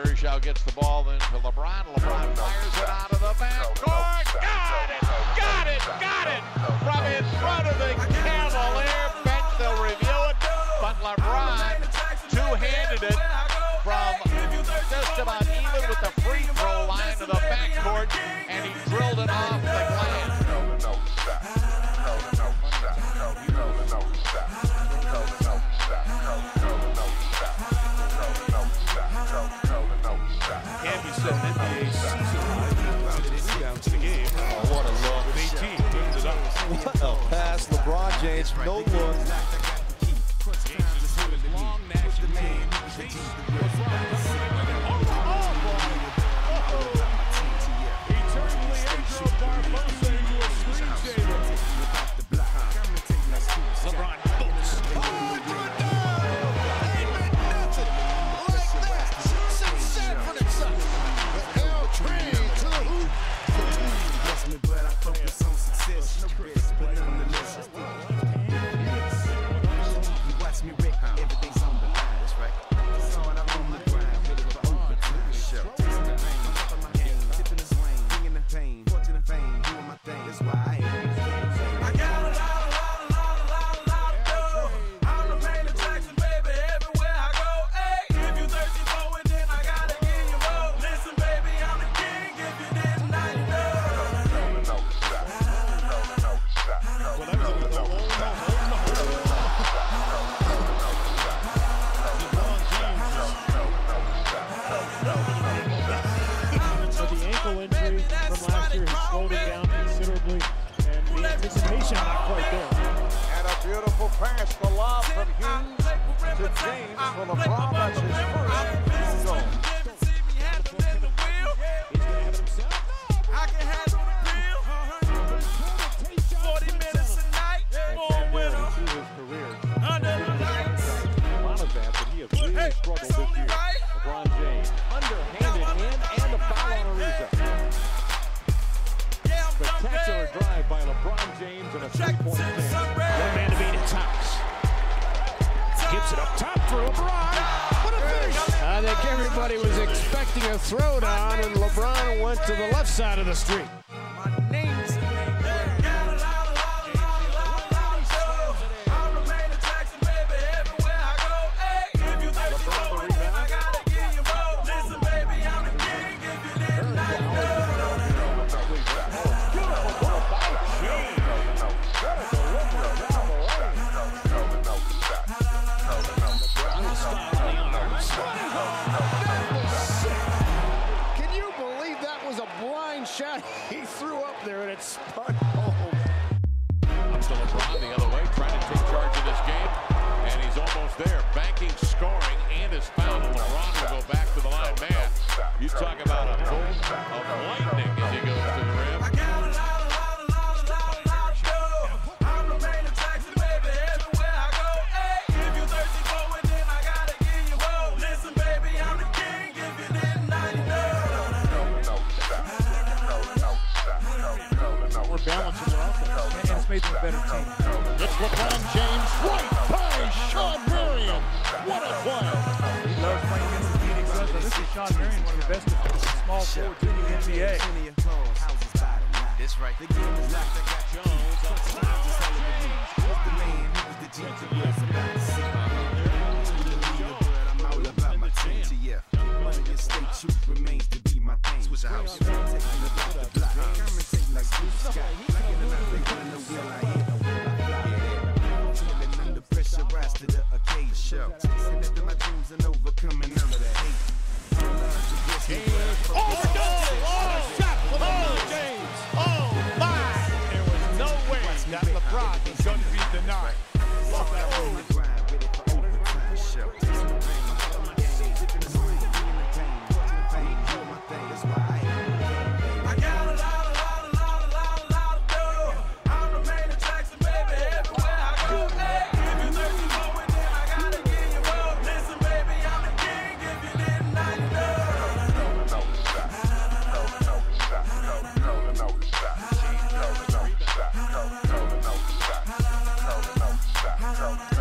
Bergeau gets the ball then to LeBron. LeBron fires it out of the backcourt. Got it! From in front of the Cavalier bench, they'll review it. But LeBron two-handed it from just about even with the free throw line to the backcourt, and he drilled it off the glass. Can be set an NBA season high rebounds in the game. Oh, what a look. With 18, cleans it up. What a pass, LeBron James. No look. Long national game. He turned Leandro Barbosa into a screensaver. LeBron boots. Injury from last year has slowed it down considerably, and the anticipation not quite there. And a beautiful pass, the lob from Hughes to James for LeBron. That's his first goal. He's going to have it himself. I can handle the bill. 40 minutes a night. More winner. His career. Under the lights. A lot of that, but he has really struggled this year. LeBron James, underhanded and a foul on Ariza. Spectacular drive by LeBron James and a three-point stand. One man to beat it, Thomas. Gives it up top for LeBron. What a finish! I think everybody was expecting a throwdown, and LeBron went to the left side of the street. My name's shot he threw up there, and it spun home. Up to LeBron the other way, trying to take charge of this game, and he's almost there. Banking, scoring, and his foul. LeBron will go back to the line. Man, you talk about a bolt of lightning as he goes to the rim. Balance in their offense, and it's made them a better team. It's LeBron James, right by Sean Marion. What a play! He loves playing against the Phoenix Suns. This is Sean Marion, one of the best small forwards in the NBA. This right. The game is locked. I got Jones on top. Just telling the news. Who's the man? Who's the GPS? About to see my I'm all about my team. TF. One of your state truth remains to be my thing. Switch the house. Taking about the block. Commentate like blue sky. Like in another gun, the wheel I hit. Feeling under pressure, rise to the occasion. Chasing after my dreams and overcoming none of the hate. Oh, no! Oh, shot! LeBron James! Oh, my! There was no way that LeBron was going to be denied. Love that move. Go.